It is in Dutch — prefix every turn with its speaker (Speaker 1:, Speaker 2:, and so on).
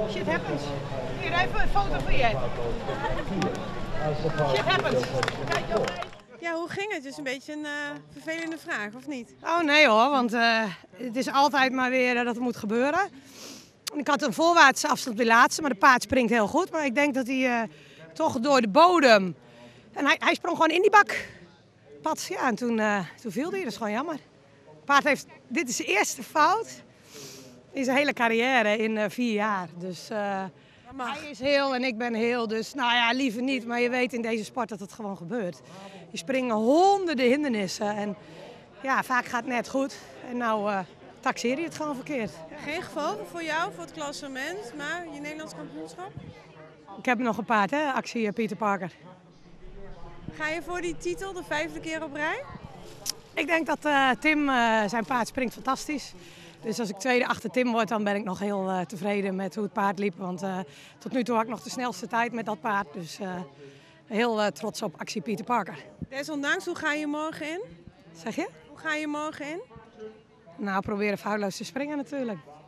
Speaker 1: Shit happens. Hier, even een foto van je. Shit happens. Kijk, joh.
Speaker 2: Ja, hoe ging het? Het is een beetje een vervelende vraag, of niet?
Speaker 1: Oh nee hoor, want het is altijd maar weer dat het moet gebeuren. Ik had een voorwaartse afstand bij laatste, maar de paard springt heel goed. Maar ik denk dat hij toch door de bodem... En hij sprong gewoon in die bak. Pats, ja, en toen viel hij. Dat is gewoon jammer. Het paard heeft... Dit is de eerste fout in zijn hele carrière in 4 jaar. Dus hij is heel en ik ben heel. Dus nou ja, liever niet. Maar je weet in deze sport dat het gewoon gebeurt. Je springen honderden hindernissen. En ja, vaak gaat het net goed. En nou taxeer je het gewoon verkeerd.
Speaker 2: Geen gevolgen voor jou, voor het klassement, maar je Nederlands kampioenschap?
Speaker 1: Ik heb nog een paard, hè? Actie Pieter Parker.
Speaker 2: Ga je voor die titel de 5e keer op rij?
Speaker 1: Ik denk dat Tim, zijn paard springt fantastisch. Dus als ik tweede achter Tim word, dan ben ik nog heel tevreden met hoe het paard liep. Want tot nu toe had ik nog de snelste tijd met dat paard. Dus heel trots op Actie Pieter Parker.
Speaker 2: Desondanks, hoe ga je morgen in?
Speaker 1: Zeg je?
Speaker 2: Hoe ga je morgen in?
Speaker 1: Nou, proberen foutloos te springen natuurlijk.